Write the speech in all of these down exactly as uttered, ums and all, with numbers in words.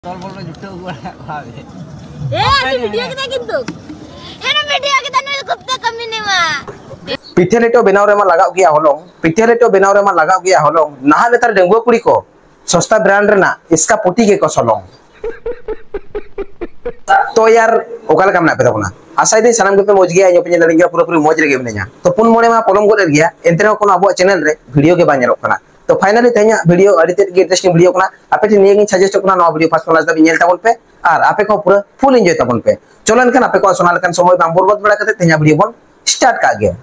Tol-tol juta gua nak Eh, ada video kita gitu. Hena video kita nih kupta kami nih mah. पिठे लेटो बनाव रे मा लगाव गया होलोंग पिठे लेटो बनाव रे मा लगाव गया होलोंग नहा लेतार डेंगुआ कुड़ी को सस्ता ब्रांड रे ना इसका पुटी के को सोलोंग तो यार ओकाल काम ना पे तबना आसाई दे सनम के मौज गया यो पे लड़िंगा पूरा पूरी मौज रे गे बनेया तो पुन मोड़े मा पलम गोल गया एंतरे को अबो चैनल रे वीडियो के बाញरखना तो फाइनली ते냐 वीडियो अड़ी ते इंटरेस्टिंग वीडियो कना आपे टे निये सजेस्ट करना नो वीडियो फर्स्ट क्लास दा नेल ताबन पे और आपे को पूरा फुल एंजॉय ताबन पे चलो इनखान आपे को सोना लकन समय बाम बरबाद बड़ा करते ते냐 वीडियो बन स्टार्ट का गया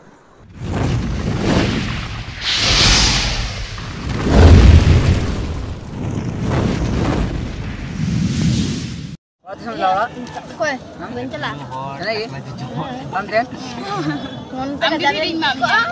Kue, ambil celah. Mana lagi? Antren? Ambil diri mak.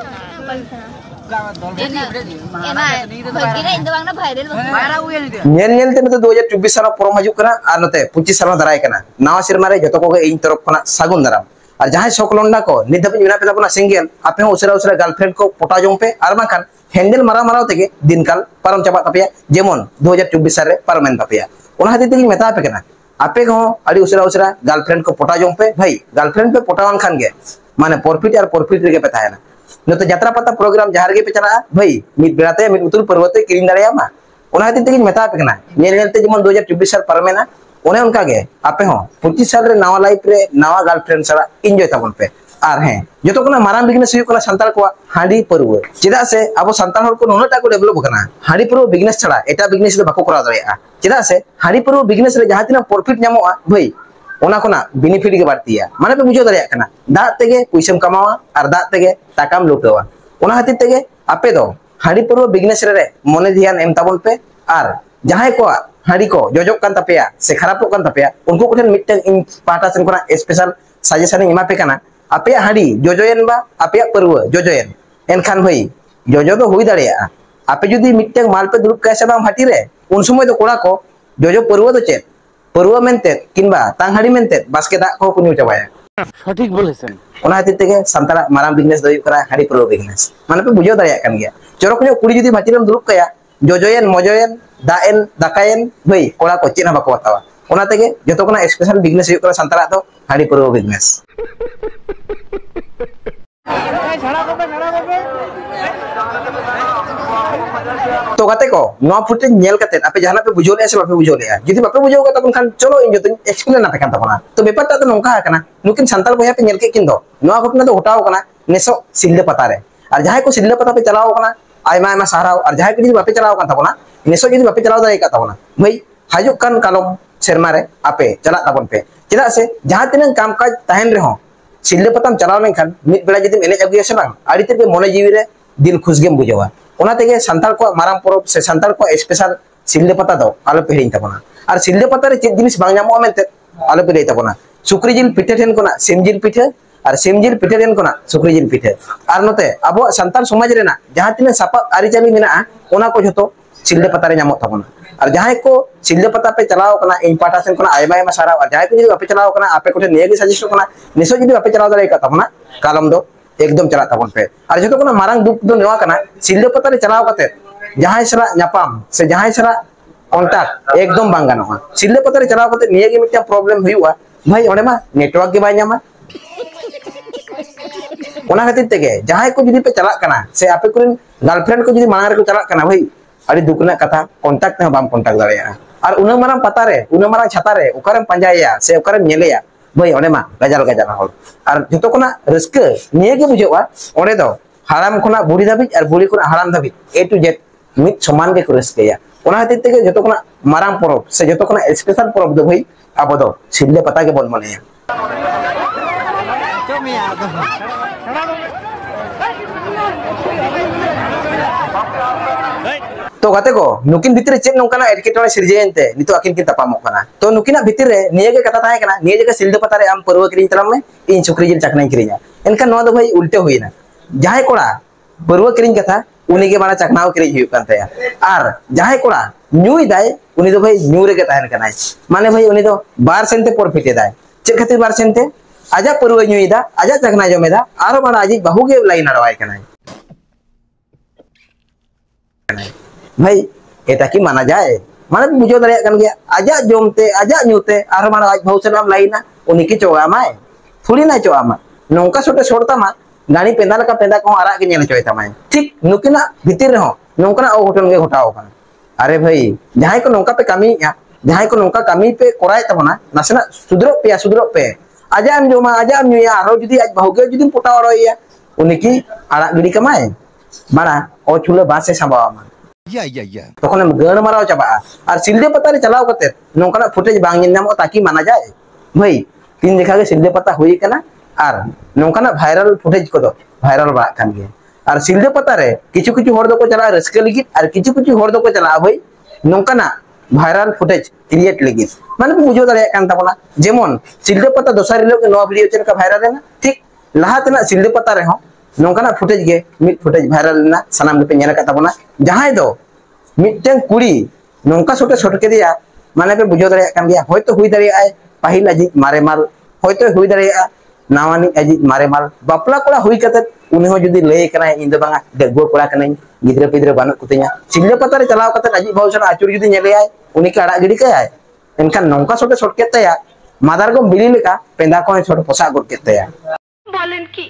नेल नेल ते नते दो हज़ार चौबीस साल परम हजु कना आर नते पच्चीस साल दाराय कना नावा सिरमा रे जतो को इन तरफ कना सागुन दाराम और जहां सकलंडा को नित धबि मिना पे ताबना सिंगल आपे उसरा उसरा गर्लफ्रेंड को पटा जों पे आर माखान हैंडल मारा माराव तेगे दिनकाल परम चाबा तपिया जेमन दो हज़ार चौबीस साल रे परमेन तपिया ओना हाति तेगी मेता पे कना आपे को अड़ी उसरा उसरा गर्लफ्रेंड को पटा जों पे भाई गर्लफ्रेंड पे पटावन खान गे माने प्रॉफिट और प्रॉफिट रे पे ताहेना नते यात्रा पता प्रोग्राम जहार गे पे चला भाई मित बेराते मित उतुल पर्वते किरिन दाड़िया मा ओना हाति तेगी मेता पे कना नेल नेलते जेमन दो हज़ार चौबीस साल परमेना ओने उनका गे आपे हो पच्चीस साल रे नवा लाइफ रे नवा गर्लफ्रेंड सरा एंजॉय ताबन पे आर हैं जतो कोना माराम बिजनेस हुई कोना संताल को हांडी परव चेदा से अब संताल हर को नोनटा को डेवलप कना हांडी परव बिजनेस छड़ा एटा बिजनेस दो बाको करा दाड़िया चेदा से हांडी परव बिजनेस रे जहां तिना प्रॉफिट न्यामोआ भाई ओना कोना बेनिफिट गे बाड़तिया माने पे बुझो दाड़िया कना दा तेगे पैसाम कमावा और दा तेगे टाकाम लुटावा ओना खातिर तेगे आपे दो हांडी परव बिजनेस रे मने ध्यान एम ताबन पे आर जहां को हांडी को जोजोक कान तपेया से खराबो कान तपेया उनको कोठन मिटन इन पाटा सेन कोना स्पेशल सजेशन इमा पे कना आपे हांडी जोजोयन बा आपे परव जोजोयन एनखान भाई जोजो तो हुई दाड़िया आपे जुदी मिटन माल पे दुरुब कैसे बाम हाटी रे उन समय तो कोड़ा को जोजो परव तो चेत परव मेनते किनबा तांग मेनते बास्के दा को कुनु चाबाया सठिक बोलेছেন ओना हातिर तेगे संताला माराम बिजनेस दई करा हांडी परव बिजनेस माने पे बुझो दाड़िया कान गया चरक जो कुड़ी जुदी भाटीरम दुरुब कया जोजोयन मजोयन दाएन दाकायन भाई कोड़ा को चेना बाको बतावा ओना तेगे जतो कोना स्पेशल बिजनेस हुई करा संताला तो हांडी परव बिजनेस तो गाते को नो फुटेज नेल कते आपे जहाना पे बुझो ले से बापे बुझो ले जुदी बापे बुझो का तबन खान चलो इन जतो एक्सप्लेन ना पेकान तबना तो बेपारटा तो नोंका हाकना नुकिन संताल बया पे नेल के किन दो नो घटना तो हटाओ कना नेसो सिल्ले पता रे और जहां को सिल्ले पता पे चलाओ कना आयमा आयमा साराव और जहां को जुदी बापे चलाओ कन तबना नेसो जुदी बापे चलाओ दाई का तबना भाई हाजो कान कालम शर्मा रे आपे चला तबन पे चेदा से जहां तिन काम काज ताहेन रे हो सिल्ले पताम चलाव लेनखान मित बेला जदि एने अगुया से बांग आड़ी ते मने जीवी रे दिल खुश गेम बुझावा ओना तेगे संताल को माराम परब से संताल को स्पेशल सिल्ले पता दो आलो पे हिरिन तबना और सिल्ले पता रे चेद जिनिस बांग नामो मेनते आलो पे लई तबना सुक्री जिल पिठे ठेन कोना सिम जिल पिठे और सिम जिल पिठे ठेन कोना सुक्री जिल पिठे और नते अबो संताल समाज रे ना जहां तिने सापा आरी चाली मेना ओना को जतो सिल्ले पता रे नामो तबना और जहां को सिल्ले पता पे चलाओ कना इन पाटा सेन कोना आयमा आयमा सारा और जहां को जदि बापे चलाओ कना आपे कोठे नेगे सजेस्ट कना निसो जदि बापे चलाओ दारे का तबना कालम दो एकदम चला तबन पे और जतो कोना मारांग दुख दो नेवा कना सिल्ले पता रे चलाओ कते जहां सरा न्यापाम से जहां सरा कांटेक्ट एकदम बांग गानोआ सिल्ले पता रे चलाओ कते निये गे मिटा प्रॉब्लम हुआ भाई ओने मा नेटवर्क के बाय न्यामा ओना खातिर तेगे जहां को जदि पे चला कना से आपे कोन गर्लफ्रेंड को जदि मांग रे को चला कना भाई अड़ी दुखना कथा कांटेक्ट में बाम कांटेक्ट दाड़िया और उना माराम पता रे उना माराम छाता रे ओकरम पंजाया से ओकरम नेलेया भाई ओने मा गजाल गजाल हल और जतो कोना रस्क निये के बुझोआ ओने दो हाराम कोना बुढ़ी धाबी और बुढ़ी कोना हाराम धाबी ए टू जेड मित समान के रस्कया ओना हातिर तेगे जतो कोना माराम परब से जतो कोना स्पेशल परब दो भाई आबो दो सिल्ले पता के बोल मनेया तो गाते को नुकिन भितर चेक नोंकाना एडकेटोने सिरजेनते नितो अकिन किन तपामो कना तो नुकिना भितर रे निये गे कथा ताहे कना निये जगह सिल्दे पता रे आम परव किरिन तलाम में इन सुक्री जिल चकनाई किरिया एनका नो दो भाई उल्टे हुईना जहां कोड़ा परव किरिन कथा उनी के बारा चकनाव किरिन हुई कानतया आर जहां कोड़ा न्यूई दाय उनी दो भाई न्यू रे के ताहेन कनाय माने भाई उनी दो बार सेनते प्रॉफिट दाय चेक खातिर बार सेनते आजा परव न्यूई दा आजा चकना जमेदा आरो बारा आजी बहु गे लाइन अड़वाय कनाय भाई एटा की माना जाए माने बुझो दाड़े कान गया आजा जोमते आजा न्यूते आर माने आज भाव सलाम लाइना उनी की चोगा माय थोड़ी ना चोगा मा नोंका सोटे सोड़ता मा गाड़ी पेंदा लका पेंदा को आरा के नेल चोयता माय ठीक नुकिना भीतर रहो नोंकना ओघटन गे घटाओ कान अरे भाई जहां को नोंका पे कमी जहां को नोंका कमी पे कोराय तबना नासना सुधरो पे सुधरो पे आजा हम जोमा आजा हम न्यूया आरो जुदी आज भावगे जुदी पोटा अरोया उनी की आरा गिडी कमाय माना ओ छुले बासे साबावा मा या या या तखन हम गण माराव चाबा और सिलदे पता रे चलाव कते नोंकना फुटेज बांग नामो ताकि माना जाए भाई तीन देखा के सिलदे पता हुई कना और नोंकना वायरल फुटेज को दो वायरल बा खान गे और सिलदे पता रे किछु किछु होर दो को चला रस्के लगित और किछु किछु होर दो को चला भाई नोंकना वायरल फुटेज क्रिएट लगित माने बुझो दाड़े कान ताबना जेमन सिलदे पता दोसार लोग के नो वीडियो चल का वायरल है ना ठीक लाहातना सिलदे पता रे हो नोंकना फुटेज गे मिट फुटेज वायरल ना सनाम के नेला का ताबना जहां दो मिटन कुड़ी नोंका सोटे सोट के दिया माने पे बुझो दाड़े कान गया होय तो हुई दाड़े आए पहिला जी मारे मार होय तो हुई दाड़े नावानी अजी मारे मार बापला कोड़ा हुई कते उनी हो जुदी लय कना इन दो बांगा डेगो कोड़ा कना गिद्रे पिद्रे बानु कुतिया सिलदे पता रे चलाव कते अजी भाव सना आचुर जुदी नेले आए उनी के आड़ा गिडी काय एनखान नोंका सोटे सोट के तया मादार को बिली लेका पेंदा को छोट पोसा गुड के तया बोलन की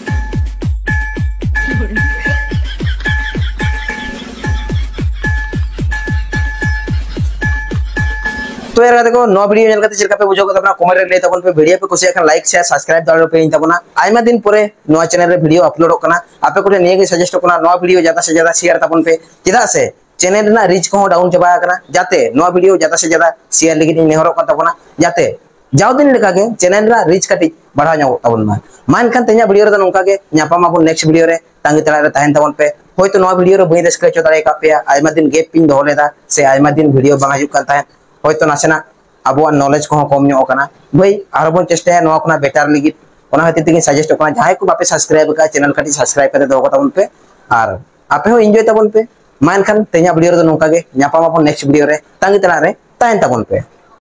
तो यार देखो नो वीडियो नेल कते चिरका पे बुझो कते अपना कमेंट रे ले तबन पे वीडियो पे कुछ एखन लाइक शेयर सब्सक्राइब दाड़ो पे इन तबना आइमा दिन परे नो चैनल रे वीडियो अपलोड कना आपे कोटे निये के सजेस्ट कना नो वीडियो ज्यादा से ज्यादा शेयर तबन पे चिदा से चैनल ना रीच को डाउन चबा कना जाते नो वीडियो ज्यादा से ज्यादा शेयर लगी नेहरो का तबना जाते जाव दिन लेका के चैनल रा रीच कटी बढ़ा न्यो तबन मा मान खान ते냐 वीडियो रे नोंका के न्यापा मा नेक्स्ट वीडियो रे तांगी तला रे ताहन तबन पे होय तो नो वीडियो रे बई रस्का चो दाड़े का पे आइमा दिन गैप पिन दो लेदा से आइमा दिन वीडियो बांगा जुक kan ताहन होय तो नासेना अब नॉलेज को कम भाई और बन चेष्टा ना बेटार लगी खातिर सजेस्ट जहाँ को बापे सब्सक्राइब का चैनल का सब्सक्राइब कर दो तबन पे और आपे हो एंजॉय तबन पे मा एनखान ते냐 वीडियो रे नोंका गे न्यापामा नेक्स्ट वीडियो रे तांगी तला रे ताहन तबन पे।